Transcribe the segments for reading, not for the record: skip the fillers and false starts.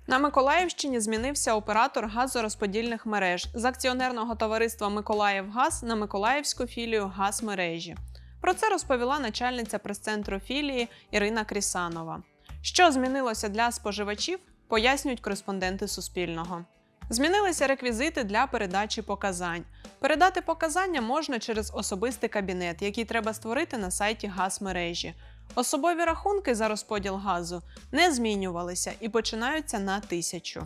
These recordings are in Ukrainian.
На Миколаївщині змінився оператор газорозподільних мереж з акціонерного товариства «Миколаївгаз» на Миколаївську філію «Газмережі». Про це розповіла начальниця прес-центру філії Ірина Крісанова. Що змінилося для споживачів, пояснюють кореспонденти Суспільного. Змінилися реквізити для передачі показань. Передати показання можна через особистий кабінет, який треба створити на сайті Газмережі. Особові рахунки за розподіл газу не змінювалися і починаються на 1000.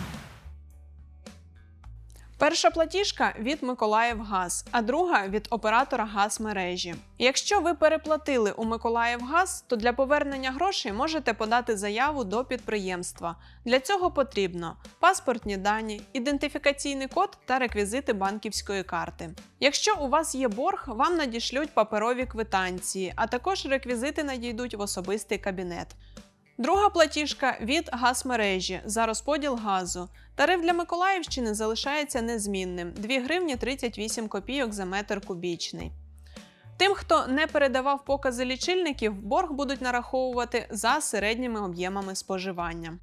Перша платіжка від «Миколаївгаз», а друга – від оператора «Газмережі». Якщо ви переплатили у «Миколаївгаз», то для повернення грошей можете подати заяву до підприємства. Для цього потрібно паспортні дані, ідентифікаційний код та реквізити банківської карти. Якщо у вас є борг, вам надішлють паперові квитанції, а також реквізити надійдуть в особистий кабінет. Друга платіжка від «Газмережі» за розподіл газу. Тариф для Миколаївщини залишається незмінним – 2 гривні 38 копійок за метр кубічний. Тим, хто не передавав покази лічильників, борг будуть нараховувати за середніми об'ємами споживання.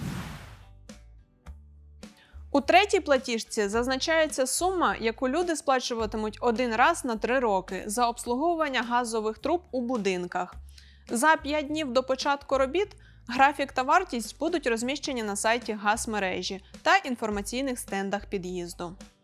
У третій платіжці зазначається сума, яку люди сплачуватимуть один раз на 3 роки за обслуговування газових труб у будинках. За 5 днів до початку робіт графік та вартість будуть розміщені на сайті Газмережі та інформаційних стендах під'їзду.